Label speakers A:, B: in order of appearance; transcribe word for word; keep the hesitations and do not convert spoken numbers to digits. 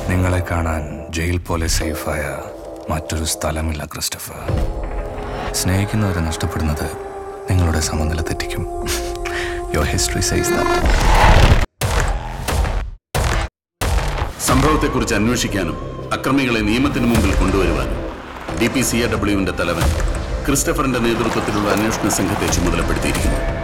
A: നിങ്ങളെ കാണാൻ ജയിൽ പോലെ സേഫായ മറ്റൊരു സ്ഥലമില്ല ക്രിസ്റ്റഫർ. സ്നേഹിക്കുന്നവരെ നഷ്ടപ്പെടുന്നത് നിങ്ങളുടെ സമനില തെറ്റിക്കും. Your history says that.
B: സംഭവത്തെക്കുറിച്ച് അന്വേഷിക്കാനും അക്രമികളെ നിയമത്തിന് മുമ്പിൽ കൊണ്ടുവരുവാനും ഡി പി സി എ ഡബ്ല്യുവിന്റെ തലവൻ ക്രിസ്റ്റഫറിന്റെ നേതൃത്വത്തിലുള്ള അന്വേഷണ സംഘത്തെ ചുമതലപ്പെടുത്തിയിരിക്കുന്നു.